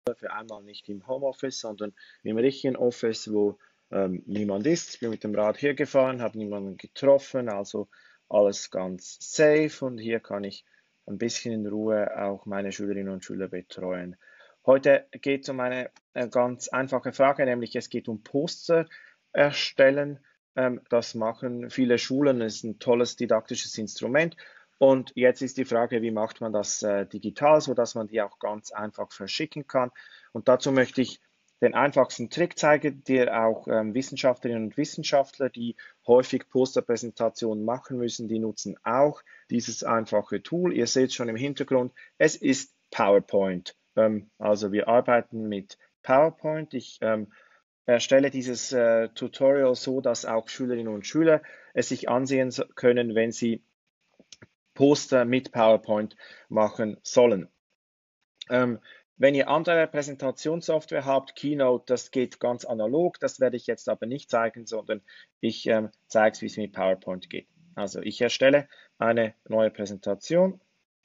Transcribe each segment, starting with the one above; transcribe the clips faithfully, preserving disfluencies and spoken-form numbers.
für einmal nicht im Homeoffice, sondern im richtigen Office, wo ähm, niemand ist. Ich bin mit dem Rad hier gefahren, habe niemanden getroffen, also alles ganz safe und hier kann ich ein bisschen in Ruhe auch meine Schülerinnen und Schüler betreuen. Heute geht es um eine äh, ganz einfache Frage, nämlich es geht um Poster erstellen. Ähm, das machen viele Schulen, das ist ein tolles didaktisches Instrument. Und jetzt ist die Frage, wie macht man das äh, digital, sodass man die auch ganz einfach verschicken kann. Und dazu möchte ich den einfachsten Trick zeigen, der auch ähm, Wissenschaftlerinnen und Wissenschaftler, die häufig Posterpräsentationen machen müssen, die nutzen auch dieses einfache Tool. Ihr seht schon im Hintergrund, es ist PowerPoint. Ähm, also wir arbeiten mit PowerPoint. Ich ähm, erstelle dieses äh, Tutorial so, dass auch Schülerinnen und Schüler es sich ansehen können, wenn sie Poster mit PowerPoint machen sollen. Ähm, wenn ihr andere Präsentationssoftware habt, Keynote, das geht ganz analog, das werde ich jetzt aber nicht zeigen, sondern ich ähm, zeige es, wie es mit PowerPoint geht. Also ich erstelle eine neue Präsentation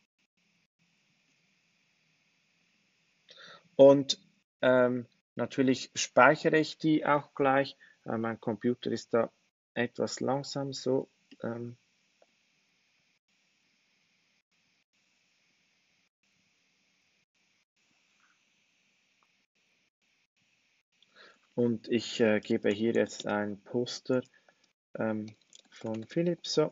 und ähm, natürlich speichere ich die auch gleich. Äh, mein Computer ist da etwas langsam, so ähm, und ich äh, gebe hier jetzt ein Poster ähm, von Philips. So.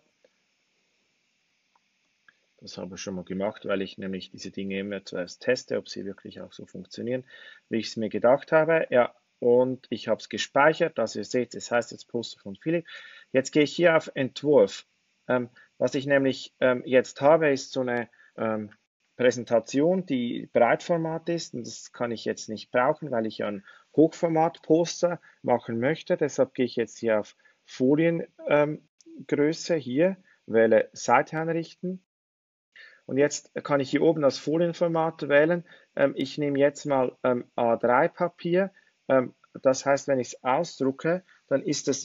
Das habe ich schon mal gemacht, weil ich nämlich diese Dinge immer zuerst teste, ob sie wirklich auch so funktionieren, wie ich es mir gedacht habe. Ja, und ich habe es gespeichert. Also ihr seht, es heißt jetzt Poster von Philipp. Jetzt gehe ich hier auf Entwurf. Ähm, was ich nämlich ähm, jetzt habe, ist so eine ähm, Präsentation, die Breitformat ist. Und das kann ich jetzt nicht brauchen, weil ich ein Hochformat-Poster machen möchte. Deshalb gehe ich jetzt hier auf Foliengröße, ähm, hier, wähle Seite einrichten. Und jetzt kann ich hier oben das Folienformat wählen. Ähm, ich nehme jetzt mal ähm, A drei Papier. Ähm, das heißt, wenn ich es ausdrucke, dann ist es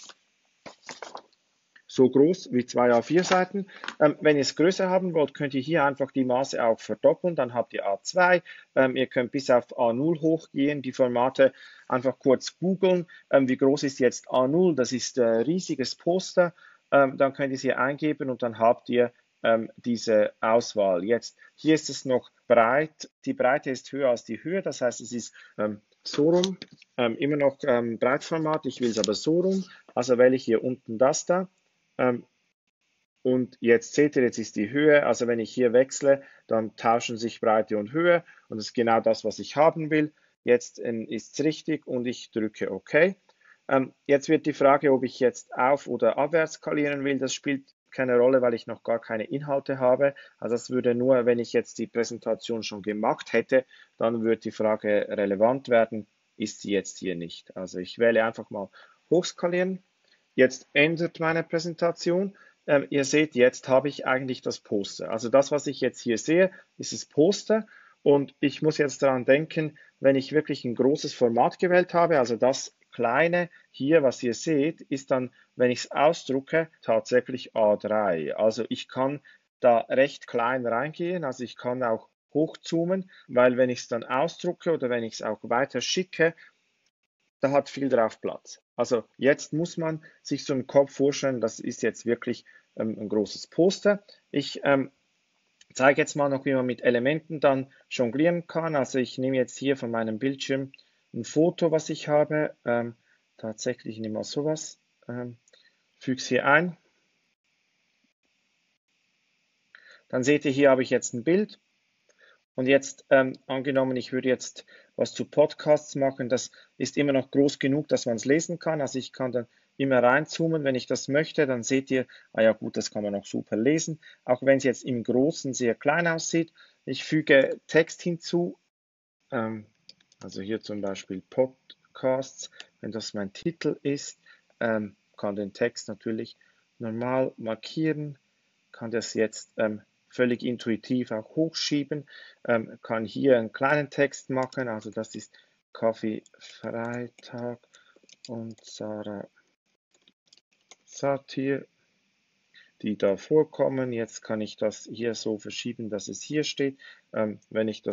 so groß wie zwei A vier Seiten. Ähm, wenn ihr es größer haben wollt, könnt ihr hier einfach die Maße auch verdoppeln. Dann habt ihr A zwei. Ähm, ihr könnt bis auf A null hochgehen. Die Formate einfach kurz googeln. Ähm, wie groß ist jetzt A null? Das ist ein riesiges Poster. Ähm, dann könnt ihr es hier eingeben und dann habt ihr ähm, diese Auswahl. Jetzt, hier ist es noch breit. Die Breite ist höher als die Höhe. Das heißt, es ist ähm, so rum. Ähm, immer noch ähm, Breitformat. Ich will es aber so rum. Also wähle ich hier unten das da. Ähm, und jetzt seht ihr, jetzt ist die Höhe, also wenn ich hier wechsle, dann tauschen sich Breite und Höhe und das ist genau das, was ich haben will. Jetzt ähm, ist es richtig und ich drücke OK. Ähm, jetzt wird die Frage, ob ich jetzt auf- oder abwärts skalieren will, das spielt keine Rolle, weil ich noch gar keine Inhalte habe. Also das würde nur, wenn ich jetzt die Präsentation schon gemacht hätte, dann würde die Frage relevant werden, ist sie jetzt hier nicht. Also ich wähle einfach mal hochskalieren. Jetzt ändert meine Präsentation. Ähm, ihr seht, jetzt habe ich eigentlich das Poster. Also das, was ich jetzt hier sehe, ist das Poster. Und ich muss jetzt daran denken, wenn ich wirklich ein großes Format gewählt habe, also das kleine hier, was ihr seht, ist dann, wenn ich es ausdrucke, tatsächlich A drei. Also ich kann da recht klein reingehen, also ich kann auch hochzoomen, weil wenn ich es dann ausdrucke oder wenn ich es auch weiter schicke, da hat viel drauf Platz. Also jetzt muss man sich so einen Kopf vorstellen, das ist jetzt wirklich ähm, ein großes Poster. Ich ähm, zeige jetzt mal noch, wie man mit Elementen dann jonglieren kann. Also ich nehme jetzt hier von meinem Bildschirm ein Foto, was ich habe. Ähm, tatsächlich, ich nehme mal sowas, ähm, füge es hier ein. Dann seht ihr, hier habe ich jetzt ein Bild. Und jetzt ähm, angenommen, ich würde jetzt was zu Podcasts machen, das ist immer noch groß genug, dass man es lesen kann. Also ich kann dann immer reinzoomen, wenn ich das möchte, dann seht ihr, ah ja gut, das kann man auch super lesen, auch wenn es jetzt im Großen sehr klein aussieht. Ich füge Text hinzu, ähm, also hier zum Beispiel Podcasts, wenn das mein Titel ist, ähm, kann den Text natürlich normal markieren, kann das jetzt ähm, völlig intuitiv auch hochschieben, ähm, kann hier einen kleinen Text machen, also das ist Kaffee Freitag und Sarah Satir, die da vorkommen. Jetzt kann ich das hier so verschieben, dass es hier steht. Ähm, wenn ich das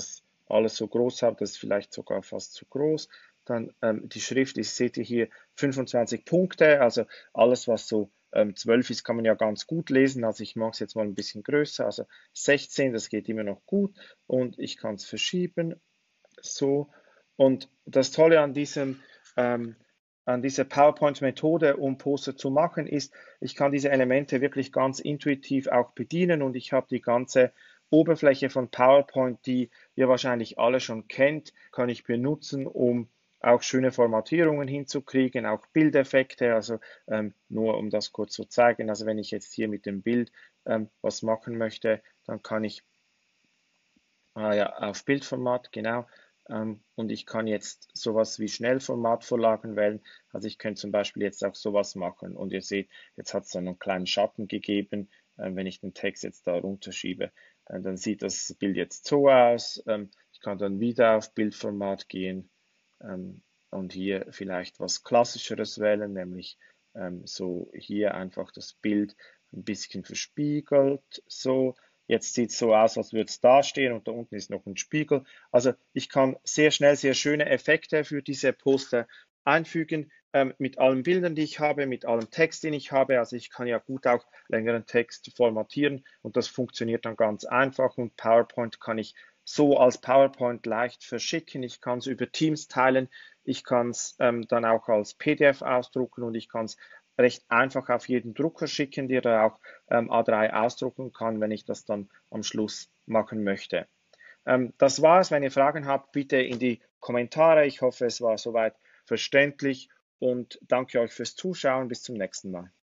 alles so groß habe, das ist vielleicht sogar fast zu groß. Dann ähm, die Schrift ist, seht ihr hier, fünfundzwanzig Punkte, also alles, was so ähm, zwölf ist, kann man ja ganz gut lesen. Also ich mache es jetzt mal ein bisschen größer, also sechzehn, das geht immer noch gut und ich kann es verschieben, so. Und das Tolle an diesem ähm, an dieser PowerPoint-Methode, um Poster zu machen, ist, ich kann diese Elemente wirklich ganz intuitiv auch bedienen und ich habe die ganze Oberfläche von PowerPoint, die ihr wahrscheinlich alle schon kennt, kann ich benutzen, um auch schöne Formatierungen hinzukriegen, auch Bildeffekte, also ähm, nur um das kurz zu zeigen, also wenn ich jetzt hier mit dem Bild ähm, was machen möchte, dann kann ich Ah ja, auf Bildformat, genau. Ähm, und ich kann jetzt sowas wie Schnellformatvorlagen wählen. Also ich könnte zum Beispiel jetzt auch sowas machen. Und ihr seht, jetzt hat es dann einen kleinen Schatten gegeben. Äh, wenn ich den Text jetzt da runterschiebe, äh, dann sieht das Bild jetzt so aus. Ähm, ich kann dann wieder auf Bildformat gehen ähm, und hier vielleicht was Klassischeres wählen, nämlich ähm, so hier einfach das Bild ein bisschen verspiegelt, so. Jetzt sieht es so aus, als würde es da stehen und da unten ist noch ein Spiegel. Also ich kann sehr schnell sehr schöne Effekte für diese Poster einfügen ähm, mit allen Bildern, die ich habe, mit allem Text, den ich habe. Also ich kann ja gut auch längeren Text formatieren und das funktioniert dann ganz einfach und PowerPoint kann ich so als PowerPoint leicht verschicken. Ich kann es über Teams teilen, ich kann es ähm, dann auch als P D F ausdrucken und ich kann es recht einfach auf jeden Drucker schicken, der da auch ähm, A drei ausdrucken kann, wenn ich das dann am Schluss machen möchte. Ähm, das war's. Wenn ihr Fragen habt, bitte in die Kommentare. Ich hoffe, es war soweit verständlich und danke euch fürs Zuschauen. Bis zum nächsten Mal.